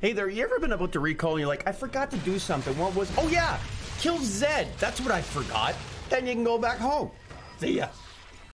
Hey there, you ever been about to recall and you're like, I forgot to do something. What was? Oh yeah, kill Zed. That's what I forgot. Then you can go back home. See ya.